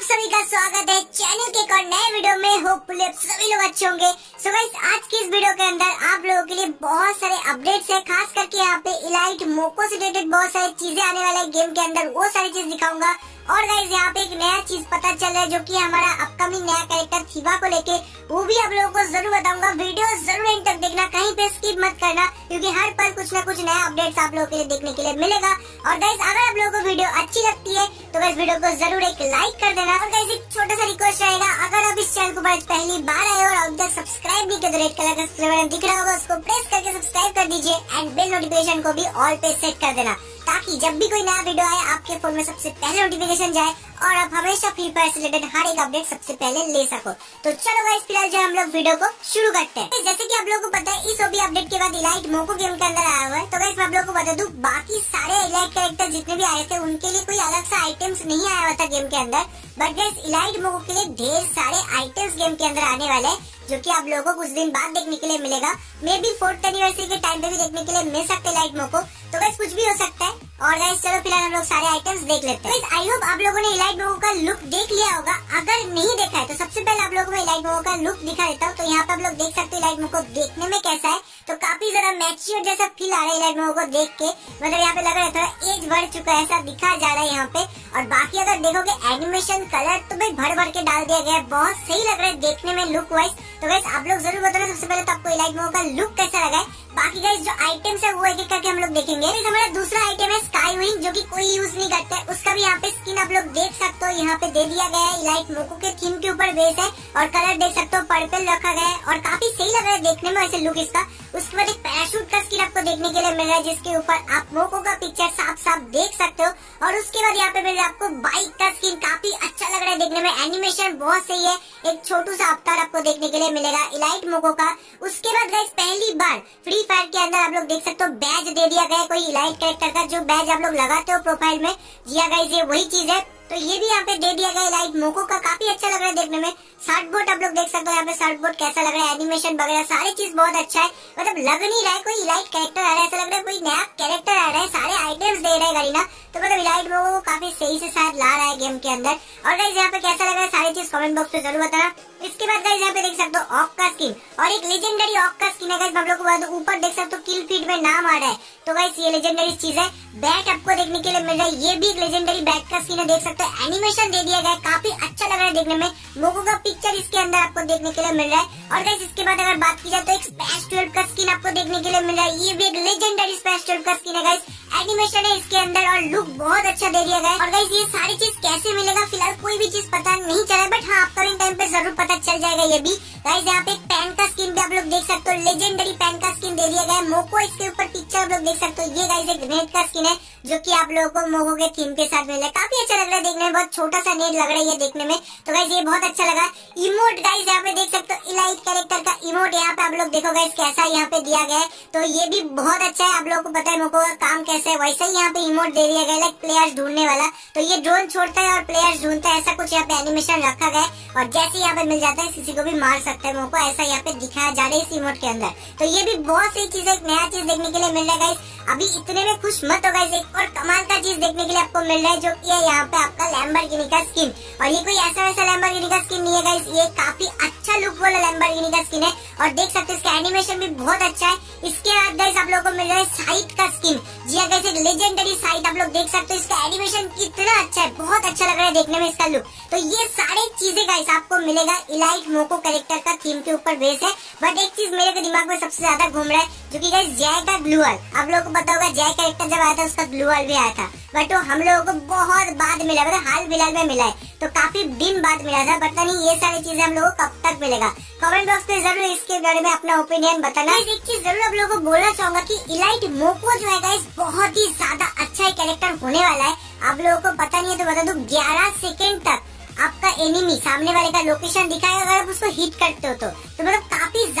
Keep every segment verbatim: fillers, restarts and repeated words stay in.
आप सभी का स्वागत है चैनल के एक और नए वीडियो में। होपफुली आप सभी लोग अच्छे होंगे। सो गाइस, आज की इस वीडियो के अंदर आप लोगों के लिए बहुत सारे अपडेट्स है, खास करके यहाँ पे इलाइट मोको से रिलेटेड बहुत सारी चीजें आने वाले गेम के अंदर, वो सारी चीज दिखाऊंगा। और गाइस, यहाँ पे एक नया चीज पता चल रहा है जो कि हमारा अपकमिंग नया कैरेक्टर थीवा को लेके, वो भी आप लोगों को जरूर बताऊंगा। वीडियो जरूर एंड तक देखना, कहीं पे स्किप मत करना, क्योंकि हर पल कुछ न कुछ नया अपडेट्स आप लोगों के लिए देखने के लिए मिलेगा। और गाइस, अगर आप लोगों को वीडियो अच्छी लगती है तो गाइस वीडियो को जरूर एक लाइक कर देना। और गाइस, एक छोटा सा रिक्वेस्ट रहेगा, अगर आप इस चैनल को आज पहली बार आए और अब तक सब्सक्राइब नहीं किया तो रेड कलर का सब्सक्राइब बटन दिख रहा होगा, उसको प्रेस करके सब्सक्राइब कर दीजिए एंड बेल नोटिफिकेशन को भी ऑल पे सेट कर देना, ताकि जब भी कोई नया वीडियो आए आपके फोन में सबसे पहले नोटिफिकेशन जाए और आप हमेशा फ्री फायर से रिलेटेड हर एक अपडेट सबसे पहले ले सको। तो चलो गाइस, फिलहाल जो हम लोग वीडियो को शुरू करते हैं। जैसे कि आप लोगों को पता है, इस ओबी अपडेट के बाद इलाइट मोको गेम के अंदर आया हुआ है। तो गाइस, मैं आप लोगों को बता दूं, बाकी सारे इलाइट कैरेक्टर जितने भी आए थे उनके लिए कोई अलग सा आइटम्स नहीं आया हुआ था गेम के अंदर, बट गाइस इलाइट मोको के लिए ढेर सारे आइटम्स गेम के अंदर आने वाले हैं, जो कि आप लोगों को कुछ दिन बाद देखने के लिए मिलेगा। मे बी फोर्थ एनिवर्सरी के टाइम पे भी देखने के लिए मिल सकते हैं इलाइट मोको। तो गाइस, कुछ भी हो सकता है। और गाइस, चलो फिलहाल हम लोग सारे आइटम्स देख लेते हैं। आई होप आप लोगों ने इलाइट मोको का लुक देख लिया होगा। अगर नहीं देखा है तो सबसे पहले आप लोगों को इलाइट मोको का लुक दिखा देता हूँ। तो यहाँ पे आप लोग देख सकते हो इलाइट मोको देखने में कैसा है। तो काफी ज्यादा मैच्योर जैसा फील आ रहा है इलाइट मोको को देख के, मतलब यहाँ पे लग रहा है थोड़ा एज बढ़ चुका है, ऐसा दिखा जा रहा है यहाँ पे। और बाकी अगर देखोगे एनिमेशन कलर तो भाई भर भर के डाल दिया गया है, बहुत सही लग रहा है देखने में लुक वाइज। तो गाइस, आप लोग जरूर बताना सबसे पहले तो आपको इलाइट मोको का लुक कैसा लगा है। बाकी गाइस, जो आइटम्स है वो एक एक करके हम लोग देखेंगे। हमारा दूसरा आइटम है स्काई विंग, जो कि कोई यूज नहीं करता है, उसका भी यहाँ पे स्किन आप लोग देख सकते हो, यहाँ पे दे दिया गया है। इलाइट मोको के थीम के ऊपर बेस है और कलर देख सकते हो पर्पल रखा गया है और काफी सही लग रहा है देखने में वैसे लुक इसका। उसके बाद एक पैराशूट का स्किन आपको देखने के लिए मिल रहा है, जिसके ऊपर आप मोको का पिक्चर साफ साफ देख सकते हो। और उसके बाद यहाँ पे मिल रहा है आपको बाइक का स्किन, काफी अच्छा लग रहा है देखने में, एनिमेशन बहुत सही है। एक छोटू सा अवतार आपको देखने के लिए मिलेगा इलाइट मोको का। उसके बाद गाइस, पहली बार फ्री फायर के अंदर आप लोग देख सकते हो बैज दे दिया गया है कोई इलाइट कैरेक्टर का, जो बैज आप लोग लगाते हो प्रोफाइल में। जी हाँ गाइस, ये वही चीज है। तो ये भी यहाँ पे दे दिया गया इलाइट मोको का, काफी अच्छा लग रहा है देखने में। शॉर्ट बोट आप लोग देख सकते हो, यहाँ पे शॉर्ट बोट कैसा लग रहा है, एनिमेशन वगैरह सारी चीज बहुत अच्छा है। मतलब लग नहीं रहा है कोई इलाइट कैरेक्टर आ रहा है, ऐसा लग रहा है कोई नया कैरेक्टर आ रहा है। सारे आइटम्स दे रहा है गरीना, तो मतलब इलाइट मोको को काफी सही से शायद ला रहा है गेम के अंदर। और गाइस, यहाँ पे कैसा लग रहा है सारी चीज कमेंट बॉक्स में जरूर बताना। इसके बाद गाइस, यहाँ पे देख सकते हो ऑक का स्किन और एक लेजेंडरी ऑक का स्किन है गाइस। आप लोग को ऊपर देख सकते हो किल फीड में नाम आ रहा है, तो गाइस ये लेजेंडरी चीज है। बैट आपको देखने के लिए मिल रहा है, ये भी एक लेजेंडरी बैट का स्किन है, देख सकते हो एनिमेशन दे दिया गया है, काफी अच्छा लग रहा है देखने में। मोको का पिक्चर इसके अंदर आपको देखने के लिए मिल रहा है। और गाइस, इसके बाद अगर बात की जाए तो एक स्पैश ट्वेल्व का स्किन आपको देखने के लिए मिल रहा है, ये भी एक लेजेंडरी स्पैश ट्वेल्व का स्किन है गाइस। एनिमेशन है इसके अंदर और लुक बहुत अच्छा दे दिया गया है। और गाइस, ये सारी चीज कैसे मिलेगा फिलहाल कोई भी चीज पता नहीं चला है, बट हाँ अपकमिंग टाइम पे जरूर पता चल जाएगा ये भी। गाइस, यहाँ पे एक पैन का स्किन भी आप लोग देख सकते हो, लेजेंडरी पैन का स्किन दे दिया गया है। मोको इसके ऊपर पिक्चर आप लोग देख सकते हो, ये गाइस एक नेट का स्किन है, जो कि आप लोगों को मोको के थीम के साथ मिल रहा है। काफी अच्छा लग रहा है देखने में, बहुत छोटा सा नेट लग रहा है ये देखने में। तो गाइस, ये बहुत अच्छा लगा। इमोट गाइस, यहाँ पे देख सकते हो इलाइट कैरेक्टर का इमोट, यहाँ पे आप लोग देखो गाइस कैसा यहाँ पे दिया गया है। तो ये भी बहुत अच्छा है, आप लोगों को पता है मोको का काम कैसे है, वैसे ही यहाँ पे इमोट दे दिया गया है, प्लेयर्स ढूंढने वाला। तो ये ड्रोन छोड़ता है और प्लेयर्स ढूंढता है, ऐसा कुछ यहाँ पे एनिमेशन रखा गया है। और जैसे यहाँ पे मिल जाता है किसी को भी मार सकता है मोको, ऐसा यहाँ पे दिखाया जा रहा है इस इमोट के अंदर। तो ये भी बहुत सही चीज है, एक नया चीज देखने के लिए मिल रहा है गाइस। अभी इतने में खुश मत हो गाइस, एक और कमाल का चीज देखने के लिए आपको मिल रहा है, जो कि है यहाँ पे आपका लैम्बोर्गिनी का स्किन। और ये कोई ऐसा वैसा लैम्बोर्गिनी का स्किन नहीं है गाइस, ये काफी अच्छा लुक वाला लैम्बोर्गिनी का स्किन है। और देख सकते हो इसका एनिमेशन भी बहुत अच्छा है। इसके बाद गाइस, आप लोगों को मिल रहा है साइट का स्किन। जी हाँ गाइस, एक लेजेंडरी साइट आप लोग देख सकते हो, इसका एनिमेशन कितना अच्छा है, बहुत अच्छा लग रहा है देखने में इसका लुक। तो ये सारी चीजें गाइस आपको मिलेगा इलाइट मोको कैरेक्टर का थीम के ऊपर बेस है। बट एक चीज मेरे दिमाग में सबसे ज्यादा घूम रहा है, जो कि गाइस जय का ग्लूअल। आप लोगों को पता होगा जय कैरेक्टर जब आया था उसका ग्लूअल भी आया था, बट वो हम लोगों को बहुत बाद मिला, मतलब हाल फिलहाल में मिला है, तो काफी दिन बाद मिला था। पता नहीं ये सारी चीजें हम लोगों को कब तक मिलेगा, कमेंट बॉक्स में जरूर इसके बारे में अपना ओपिनियन बताना। एक चीज जरूर आप लोगों को बोलना चाहूंगा कि इलाइट मोको जो है गाइस बहुत ही ज्यादा अच्छा कैरेक्टर होने वाला है। आप लोगों को पता नहीं है तो बता दूं, ग्यारह सेकेंड तक आपका एनिमी सामने वाले का लोकेशन दिखाएगा अगर आप उसको हिट करते हो तो, तो मतलब काफी ज्यादा अच्छा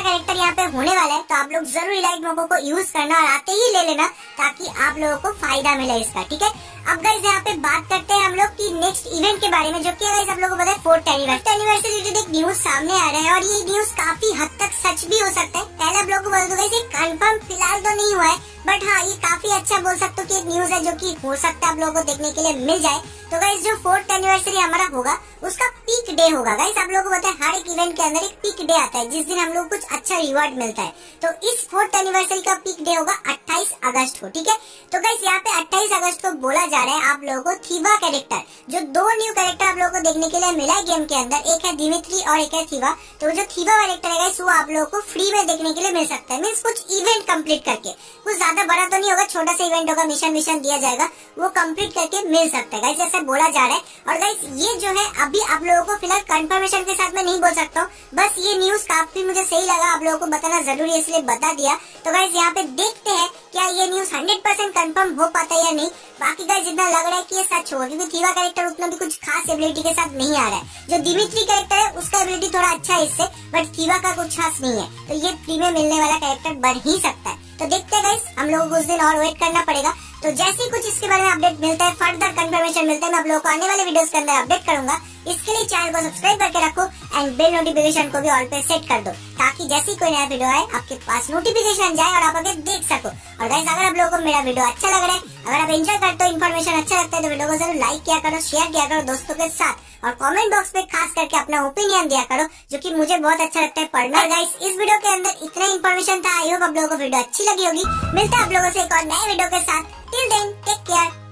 कैरेक्टर यहाँ पे होने वाला है, तो आप लोग जरूर इलाइट मोको को यूज करना और आते ही ले लेना ताकि आप लोगों को फायदा मिले इसका, ठीक है। अब गाइस यहाँ पे बात करते हैं हम लोग की नेक्स्ट इवेंट के बारे में, जो कि गाइस आप लोगों को पता है फोर्थ एनिवर्सरी एनिवर्सरी रिलेटेड एक न्यूज सामने आ रहा है और ये न्यूज काफी हद तक सच भी हो सकता है। पहले आप लोगों को बता दूं गाइस, ये कंफर्म फिलहाल तो नहीं हुआ है, बट हाँ ये काफी अच्छा बोल सकते हो कि एक न्यूज है जो कि हो सकता है आप लोगों को देखने के लिए मिल जाए। तो गाइस जो फोर्थ एनिवर्सरी हमारा होगा उसका पीक डे होगा। गाइस आप लोगों को पता है हर एक इवेंट के अंदर एक पीक डे आता है जिस दिन हम लोग कुछ अच्छा रिवॉर्ड मिलता है। तो इस फोर्थ एनिवर्सरी का पीक डे होगा अट्ठाईस अगस्त को, ठीक है। तो गाइस यहाँ पे अट्ठाईस अगस्त को बोला जा रहा है आप लोगों को थीवा कैरेक्टर, जो दो न्यू कैरेक्टर आप लोगों को देखने के लिए मिला है गेम के अंदर, एक है दिमित्री और एक है थीवा। तो जो थीवा कैरेक्टर है गाइस वो आप लोगों को फ्री में देखने के लिए मिल सकता है, मीन्स कुछ इवेंट कंप्लीट करके। कुछ ज्यादा बड़ा तो नहीं होगा, छोटा सा इवेंट होगा, मिशन मिशन दिया जाएगा, वो कंप्लीट करके मिल सकता है गाइस, जैसे बोला जा रहा है। और गाइस ये जो है अभी आप लोगों को फिलहाल कंफर्मेशन के साथ में नहीं बोल सकता हूँ, बस ये न्यूज काफी मुझे सही लगा, आप लोगों को बताना जरूरी है इसलिए बता दिया। तो गाइस यहाँ पे देखते हैं क्या ये न्यूज हंड्रेड परसेंट कंफर्म हो पाता है या नहीं। बाकी गाइस जितना लग रहा है कि ये सच होगा, क्योंकि थीवा कैरेक्टर उतना भी कुछ खास एबिलिटी के साथ नहीं आ रहा है। जो दिमित्री कैरेक्टर है उसका एबिलिटी थोड़ा अच्छा है इससे, बट थीवा का कुछ खास नहीं है, तो ये फ्री में मिलने वाला कैरेक्टर बन ही सकता है। तो देखते हैं गाइस, हम लोगों को कुछ दिन और वेट करना पड़ेगा। तो जैसे ही कुछ इसके बारे में अपडेट मिलता है, फर्दर कंफर्मेशन मिलता है, मैं आप लोगों को आने वाले वीडियोस के अंदर अपडेट करूंगा। इसके लिए चैनल को सब्सक्राइब करके रखो एंड बेल नोटिफिकेशन को भी ऑल पे सेट कर दो, ताकि जैसे ही कोई नया वीडियो आए आपके पास नोटिफिकेशन जाए और आप आगे देख सको। और गाइस अगर आप लोगों को मेरा वीडियो अच्छा लग रहा है, अगर आप एंजॉय करते हो, इन्फॉर्मेशन अच्छा लगता है, तो वीडियो को जरूर लाइक किया करो, शेयर किया करो दोस्तों के साथ, और कमेंट बॉक्स में खास करके अपना ओपिनियन दिया करो, जो कि मुझे बहुत अच्छा लगता है पढ़ना। गाइस इस वीडियो के अंदर इतना इन्फॉर्मेशन था, आई होप आप लोगों को वीडियो अच्छी लगी होगी। मिलता है आप लोगों से एक और नए वीडियो के साथ। Till then take care.